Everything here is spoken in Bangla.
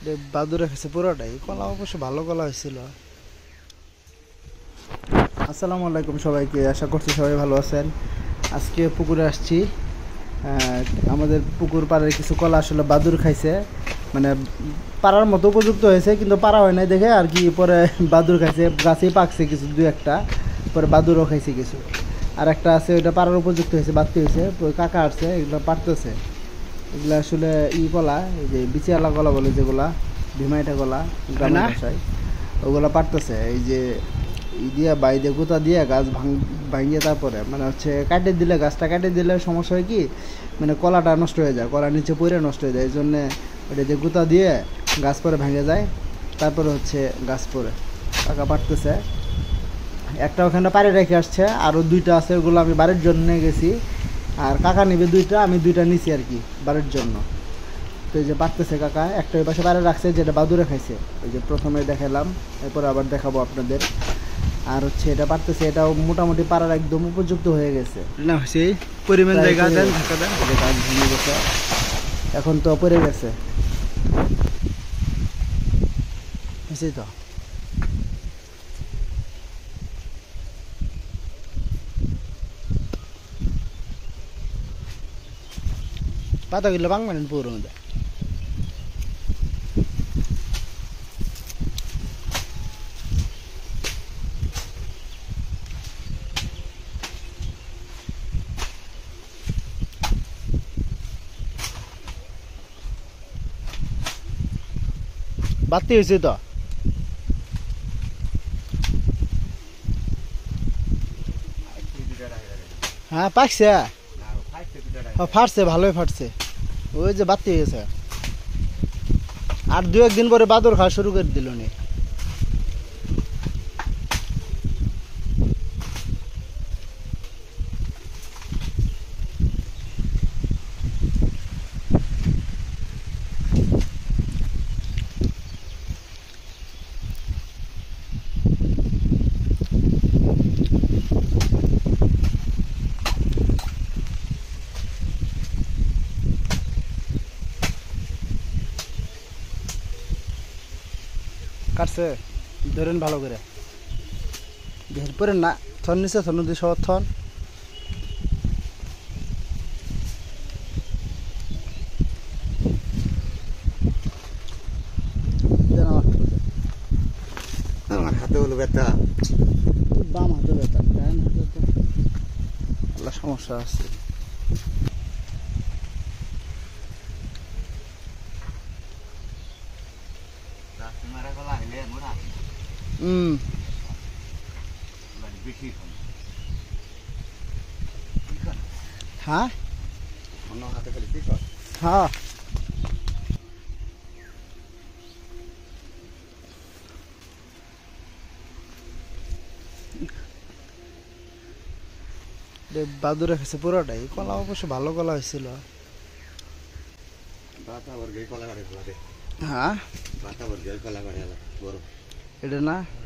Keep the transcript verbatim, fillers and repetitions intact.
বাদুরে খেয়েছে পুরোটাই। কলা অবশ্য ভালো কলা হয়েছিল। আসসালামু আলাইকুম সবাইকে, আশা করছি সবাই ভালো আছেন। আজকে পুকুরে আসছি। আমাদের পুকুর পাড়ের কিছু কলা আসলে বাদুর খাইছে, মানে পাড়ার মতো উপযুক্ত হয়েছে কিন্তু পাড়া হয় নাই দেখে আর কি, পরে বাদুর খাইছে। গাছেই পাকছে কিছু, দু একটা, পরে বাদুরও খাইছে কিছু। আর একটা আছে ওইটা পাড়ার উপযুক্ত হয়েছে, বাড়তি হয়েছে, কাকা আসছে, এগুলো পারতেছে। এগুলো আসলে ই কলা, এই যে বিচিয়ালা কলা বলে যেগুলা, ভিমাইটা কলা গ্রামের ভাষায়, ওগুলো পারতেছে। এই যে ই দিয়ে বাইরে গোতা দিয়ে গাছ ভাঙ ভাঙিয়ে তারপরে মানে হচ্ছে কাটে দিলে, গাছটা কাটে দিলে সমস্যা হয় কি, মানে কলাটা নষ্ট হয়ে যায়, কলার নিচে পড়ে নষ্ট হয়ে যায়। এই জন্যে ওটা দিয়ে গোতা দিয়ে গাছ পরে ভেঙে যায়, তারপরে হচ্ছে গাছ পরে টাকা পারতেছে। একটা ওখানে পাড়ে রেখে আসছে, আরও দুইটা আছে, ওগুলো আমি বাড়ির জন্য নিয়ে গেছি। আর কাকা নিবে দুইটা, আমি দুইটা নিছি আর কি বাড়ির জন্য। তো এই যে পারতেছে কাকা, একটা ওই পাশে বাইরে রাখছে যেটা বাদুরে খাইছে, ওই যে প্রথমে দেখালাম, এরপরে আবার দেখাবো আপনাদের। আর হচ্ছে এটা পারতেছে, এটাও মোটামুটি পাড়ার একদম উপযুক্ত হয়ে গেছে না, সেই পরিমাণ জায়গা দেন, গাছ ভেঙে গেছে, এখন তো পড়ে গেছে বুঝছি তো। পাতাগুলো বাংলাদেন পুরো মধ্যে বাড়তি হয়েছে তো। হ্যাঁ পাকছে, হ্যাঁ ফাটছে, ভালোই ফাটছে। ওই যে বাড়তি হয়ে গেছে, আর দু একদিন পরে বাদর খাওয়া শুরু করে দিল নি। কাটছে, ধরেন ভালো করে, দেহের পরে না থন নিচে, থন নদী সব থন। আমার হাতে হলো ব্যথা, বাম হাতে ব্যথা, ডান হাতে তো আল্লাহ সমস্যা আছে। হুম হ্যাঁ হাতে খালি কি হ্যাঁ বাদুরে খেয়েছে পুরোটাই। কলা অবশ্য ভালো কলা হয়েছিল। বাতা বর্গের কলা করে, হ্যাঁ বাতা বর্গের কলা করে বড় এটা না